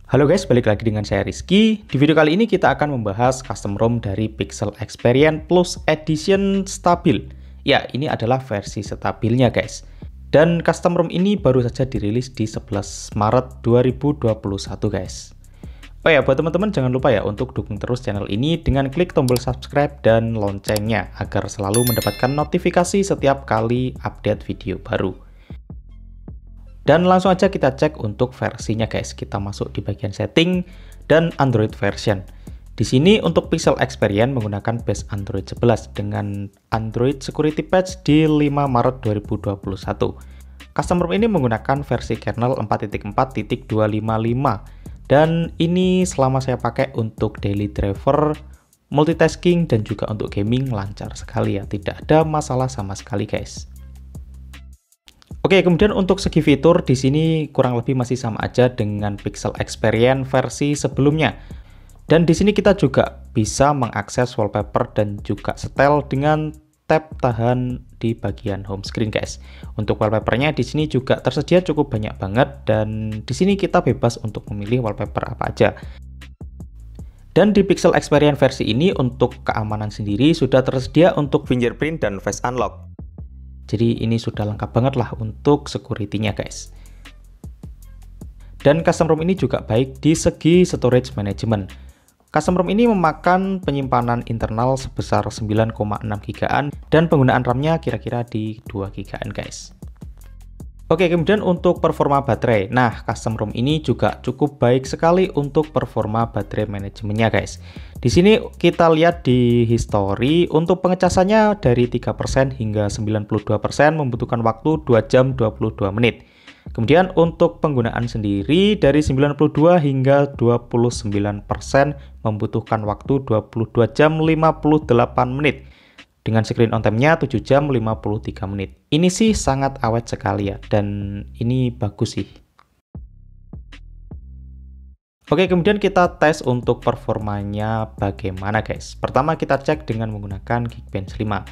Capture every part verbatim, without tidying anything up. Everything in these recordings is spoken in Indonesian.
Halo guys, balik lagi dengan saya Rizky. Di video kali ini kita akan membahas custom ROM dari Pixel Experience Plus Edition Stabil. Ya, ini adalah versi stabilnya guys. Dan custom ROM ini baru saja dirilis di sebelas Maret dua ribu dua puluh satu guys. Oh ya, buat teman-teman jangan lupa ya untuk dukung terus channel ini dengan klik tombol subscribe dan loncengnya agar selalu mendapatkan notifikasi setiap kali update video baru. Dan langsung aja kita cek untuk versinya guys. Kita masuk di bagian setting dan Android version. Di sini untuk Pixel Experience menggunakan base Android sebelas dengan Android Security Patch di lima Maret dua ribu dua puluh satu. Custom ROM ini menggunakan versi kernel empat titik empat titik dua lima lima dan ini selama saya pakai untuk daily driver, multitasking dan juga untuk gaming lancar sekali ya. Tidak ada masalah sama sekali guys. Oke, kemudian untuk segi fitur di sini kurang lebih masih sama aja dengan Pixel Experience versi sebelumnya. Dan di sini kita juga bisa mengakses wallpaper dan juga setel dengan tab tahan di bagian home screen guys. Untuk wallpapernya di sini juga tersedia cukup banyak banget dan di sini kita bebas untuk memilih wallpaper apa aja. Dan di Pixel Experience versi ini untuk keamanan sendiri sudah tersedia untuk fingerprint dan face unlock. Jadi ini sudah lengkap banget lah untuk security-nya guys. Dan custom ROM ini juga baik di segi storage management. Custom ROM ini memakan penyimpanan internal sebesar sembilan koma enam giga dan penggunaan RAM-nya kira-kira di dua giga guys. Oke, kemudian untuk performa baterai. Nah, custom ROM ini juga cukup baik sekali untuk performa baterai manajemennya guys. Di sini kita lihat di history untuk pengecasannya dari tiga persen hingga sembilan puluh dua persen membutuhkan waktu dua jam dua puluh dua menit. Kemudian untuk penggunaan sendiri dari sembilan puluh dua hingga dua puluh sembilan persen membutuhkan waktu dua puluh dua jam lima puluh delapan menit. Dengan screen on time-nya tujuh jam lima puluh tiga menit. Ini sih sangat awet sekali ya, dan ini bagus sih. Oke, kemudian kita tes untuk performanya bagaimana guys. Pertama kita cek dengan menggunakan Geekbench lima.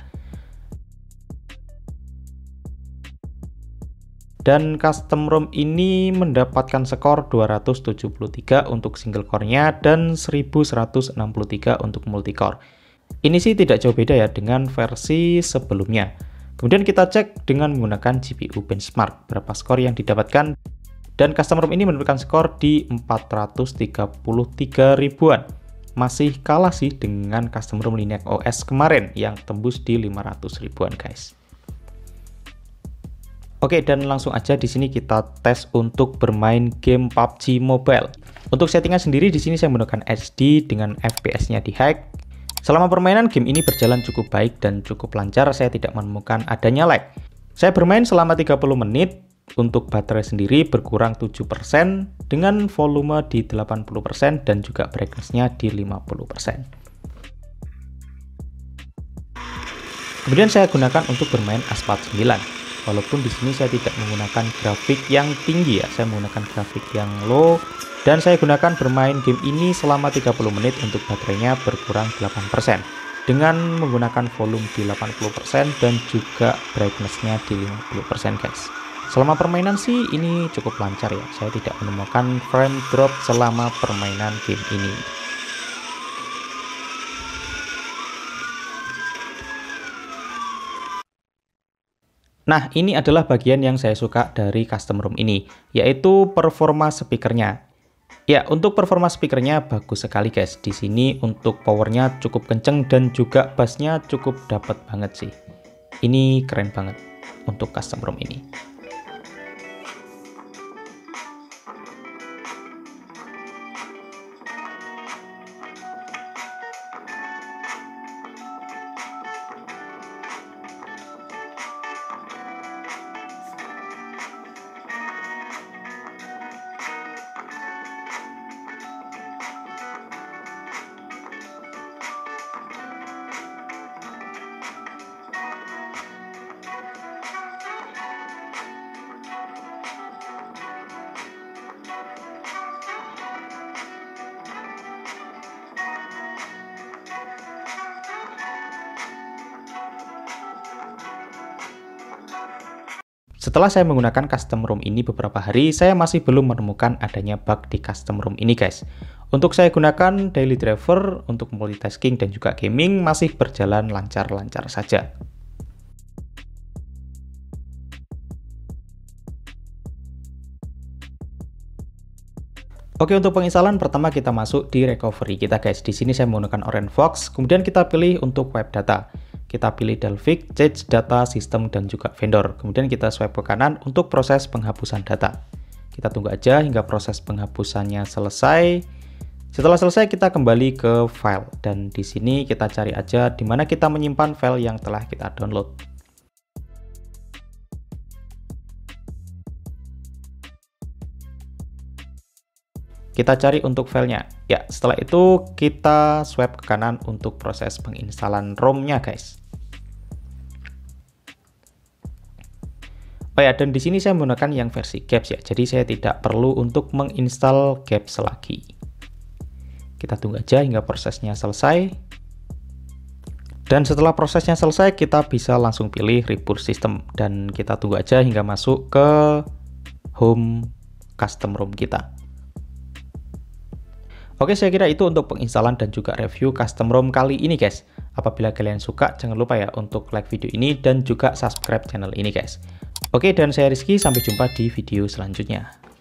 Dan custom ROM ini mendapatkan skor dua ratus tujuh puluh tiga untuk single core-nya dan seribu seratus enam puluh tiga untuk multicore. Ini sih tidak jauh beda ya dengan versi sebelumnya. Kemudian kita cek dengan menggunakan G P U benchmark berapa skor yang didapatkan. Dan custom ROM ini menurunkan skor di empat ratus tiga puluh tiga ribuan. Masih kalah sih dengan custom ROM Lineage O S kemarin yang tembus di lima ratus ribuan guys. Oke, dan langsung aja di sini kita tes untuk bermain game P U B G Mobile. Untuk settingan sendiri di sini saya menggunakan H D dengan F P S-nya di high. Selama permainan game ini berjalan cukup baik dan cukup lancar, saya tidak menemukan adanya lag. Saya bermain selama tiga puluh menit, untuk baterai sendiri berkurang tujuh persen dengan volume di delapan puluh persen dan juga brightness-nya di lima puluh persen. Kemudian saya gunakan untuk bermain Asphalt sembilan. Walaupun di sini saya tidak menggunakan grafik yang tinggi ya, saya menggunakan grafik yang low. Dan saya gunakan bermain game ini selama tiga puluh menit untuk baterainya berkurang delapan persen. Dengan menggunakan volume di delapan puluh persen dan juga brightness-nya di lima puluh persen guys. Selama permainan sih ini cukup lancar ya. Saya tidak menemukan frame drop selama permainan game ini. Nah, ini adalah bagian yang saya suka dari custom ROM ini, yaitu performa speakernya. Ya, untuk performa speakernya bagus sekali guys. Di sini untuk powernya cukup kenceng dan juga bassnya cukup dapat banget sih. Ini keren banget untuk custom ROM ini. Setelah saya menggunakan custom ROM ini beberapa hari, saya masih belum menemukan adanya bug di custom ROM ini guys. Untuk saya gunakan daily driver untuk multitasking dan juga gaming masih berjalan lancar-lancar saja. Oke, untuk penginstalan pertama kita masuk di recovery kita guys. Di sini saya menggunakan OrangeFox, kemudian kita pilih untuk web data. Kita pilih Delphic, Change Data, System, dan juga Vendor. Kemudian kita swipe ke kanan untuk proses penghapusan data. Kita tunggu aja hingga proses penghapusannya selesai. Setelah selesai kita kembali ke file dan di sini kita cari aja di mana kita menyimpan file yang telah kita download. Kita cari untuk filenya. Ya, setelah itu kita swipe ke kanan untuk proses penginstalan ROM-nya, guys. Oh ya, dan di sini saya menggunakan yang versi gaps ya. Jadi saya tidak perlu untuk menginstal gaps lagi. Kita tunggu aja hingga prosesnya selesai. Dan setelah prosesnya selesai, kita bisa langsung pilih reboot system dan kita tunggu aja hingga masuk ke home custom ROM kita. Oke, saya kira itu untuk penginstalan dan juga review custom ROM kali ini guys. Apabila kalian suka, jangan lupa ya untuk like video ini dan juga subscribe channel ini guys. Oke, dan saya Rizky, sampai jumpa di video selanjutnya.